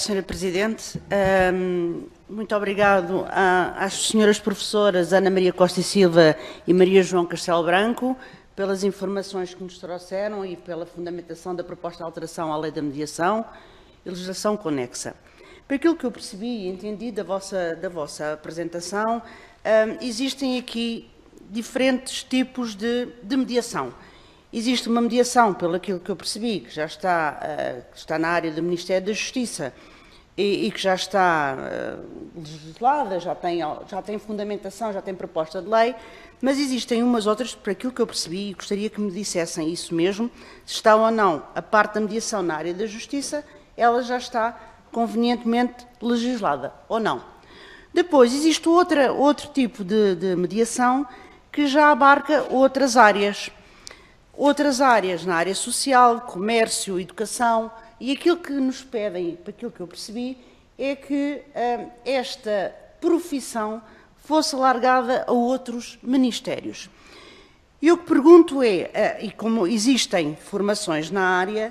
Sra. Presidente. Muito obrigado às senhoras professoras Ana Maria Costa e Silva e Maria João Castelo Branco pelas informações que nos trouxeram e pela fundamentação da proposta de alteração à Lei da Mediação e legislação conexa. Por aquilo que eu percebi e entendi da vossa apresentação, existem aqui diferentes tipos de mediação. Existe uma mediação, pelo aquilo que eu percebi, que já está na área do Ministério da Justiça e que já está legislada, já tem fundamentação, já tem proposta de lei, mas existem umas outras, por aquilo que eu percebi, e gostaria que me dissessem isso mesmo, se está ou não a parte da mediação na área da Justiça, ela já está convenientemente legislada, ou não. Depois, existe outro tipo de mediação que já abarca outras áreas. Outras áreas, na área social, comércio, educação, e aquilo que nos pedem, para aquilo que eu percebi, é que esta profissão fosse alargada a outros ministérios. E o que pergunto é, e como existem formações na área,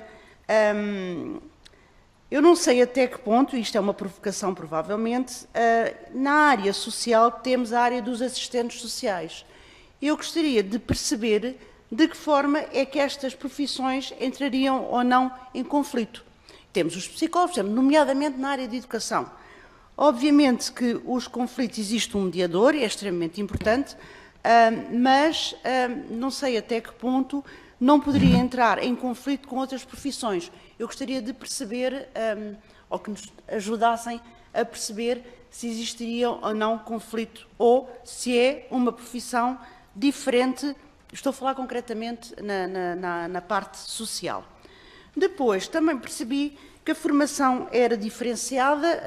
eu não sei até que ponto, isto é uma provocação provavelmente, na área social temos a área dos assistentes sociais. Eu gostaria de perceber de que forma é que estas profissões entrariam ou não em conflito. Temos os psicólogos, nomeadamente na área de educação. Obviamente que os conflitos, existe um mediador, é extremamente importante, mas não sei até que ponto não poderia entrar em conflito com outras profissões. Eu gostaria de perceber, ou que nos ajudassem a perceber se existiria ou não conflito, ou se é uma profissão diferente. Estou a falar concretamente na parte social. Depois, também percebi que a formação era diferenciada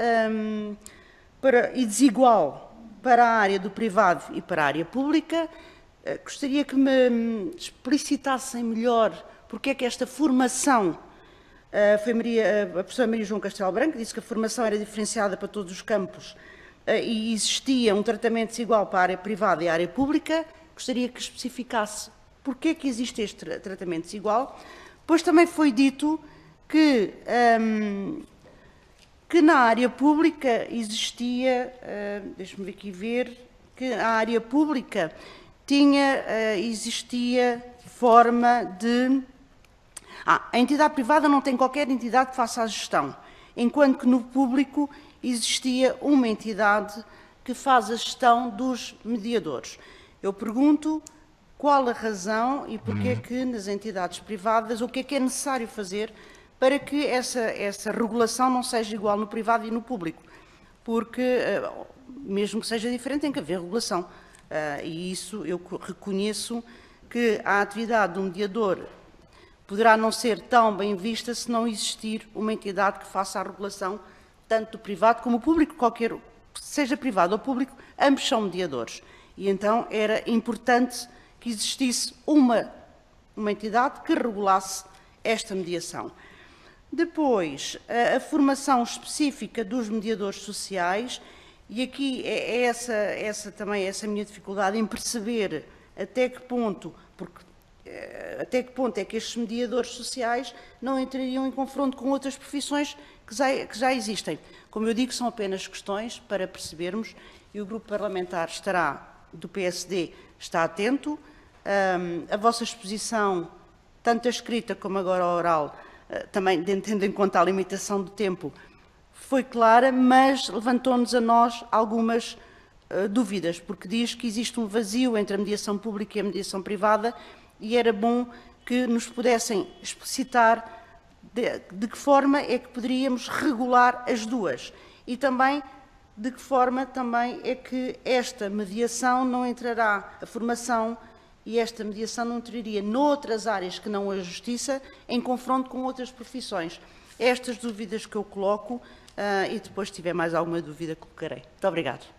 e desigual para a área do privado e para a área pública. Gostaria que me explicitassem melhor porque é que esta formação, a professora Maria João Castelo Branco disse que a formação era diferenciada para todos os campos e existia um tratamento desigual para a área privada e a área pública. Gostaria que especificasse porque é que existe este tratamento desigual. Pois também foi dito que na área pública existia, deixe-me aqui ver, que a área pública existia forma de... a entidade privada não tem qualquer entidade que faça a gestão, enquanto que no público existia uma entidade que faz a gestão dos mediadores. Eu pergunto qual a razão e porque é que nas entidades privadas, o que é necessário fazer para que essa regulação não seja igual no privado e no público. Porque, mesmo que seja diferente, tem que haver regulação. E isso eu reconheço que a atividade do mediador poderá não ser tão bem vista se não existir uma entidade que faça a regulação tanto do privado como do público, seja privado ou público, ambos são mediadores. E então era importante que existisse uma entidade que regulasse esta mediação. Depois, a formação específica dos mediadores sociais, e aqui é também essa minha dificuldade em perceber até que ponto é que estes mediadores sociais não entrariam em confronto com outras profissões que já existem. Como eu digo, são apenas questões para percebermos, e o grupo parlamentar do PSD está atento. A vossa exposição, tanto a escrita como agora a oral, também tendo em conta a limitação do tempo, foi clara, mas levantou-nos a nós algumas dúvidas, porque diz que existe um vazio entre a mediação pública e a mediação privada, e era bom que nos pudessem explicitar de que forma é que poderíamos regular as duas, e também de que forma também é que esta mediação não entrará, a formação e esta mediação não entraria noutras áreas que não a justiça, em confronto com outras profissões. Estas dúvidas que eu coloco, e depois, se tiver mais alguma dúvida, colocarei. Muito obrigado.